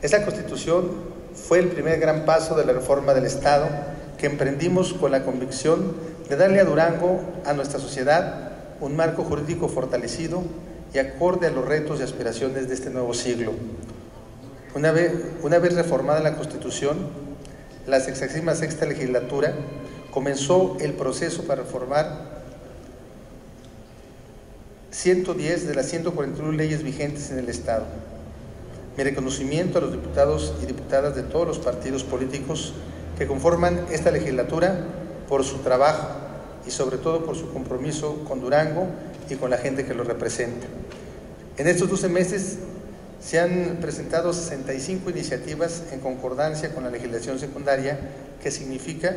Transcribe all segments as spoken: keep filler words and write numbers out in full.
Esta Constitución fue el primer gran paso de la reforma del Estado que emprendimos con la convicción de darle a Durango, a nuestra sociedad, un marco jurídico fortalecido y acorde a los retos y aspiraciones de este nuevo siglo. Una vez, una vez reformada la Constitución, la sexagésima sexta legislatura comenzó el proceso para reformar ciento diez de las ciento cuarenta y uno leyes vigentes en el Estado. Mi reconocimiento a los diputados y diputadas de todos los partidos políticos que conforman esta legislatura por su trabajo y sobre todo por su compromiso con Durango y con la gente que lo representa. En estos doce meses se han presentado sesenta y cinco iniciativas en concordancia con la legislación secundaria, que significa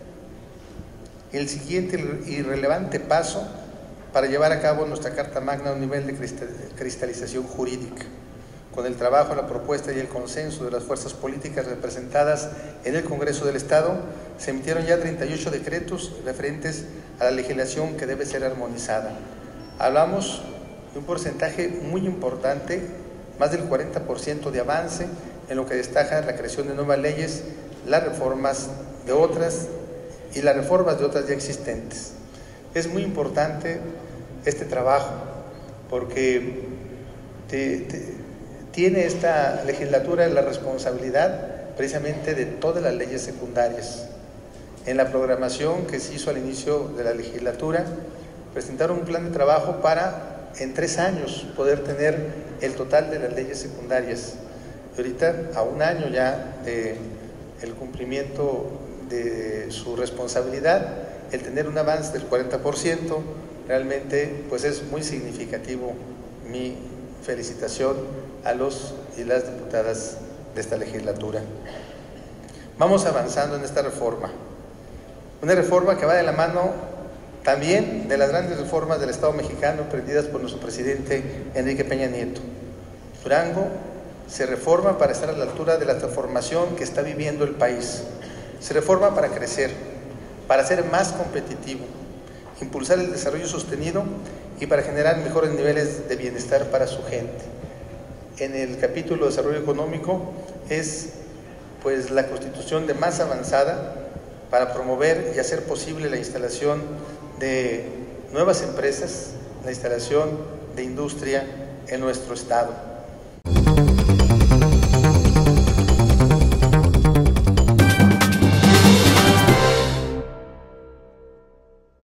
el siguiente y relevante paso para llevar a cabo nuestra Carta Magna a un nivel de cristalización jurídica. Con el trabajo, la propuesta y el consenso de las fuerzas políticas representadas en el Congreso del Estado, se emitieron ya treinta y ocho decretos referentes a la legislación que debe ser armonizada. Hablamos de un porcentaje muy importante, más del cuarenta por ciento de avance en lo que destaca la creación de nuevas leyes, las reformas de otras y las reformas de otras ya existentes. Es muy importante este trabajo porque te, te, tiene esta legislatura la responsabilidad precisamente de todas las leyes secundarias. En la programación que se hizo al inicio de la legislatura, presentaron un plan de trabajo para en tres años poder tener el total de las leyes secundarias. Y ahorita, a un año ya del cumplimiento de su responsabilidad, el tener un avance del cuarenta por ciento, realmente pues es muy significativo. Mi felicitación a los y las diputadas de esta legislatura. Vamos avanzando en esta reforma. Una reforma que va de la mano también de las grandes reformas del Estado mexicano emprendidas por nuestro presidente Enrique Peña Nieto. Durango se reforma para estar a la altura de la transformación que está viviendo el país. Se reforma para crecer, para ser más competitivo, impulsar el desarrollo sostenido y para generar mejores niveles de bienestar para su gente. En el capítulo de desarrollo económico es pues la constitución de más avanzada para promover y hacer posible la instalación de nuevas empresas, la instalación de industria en nuestro estado.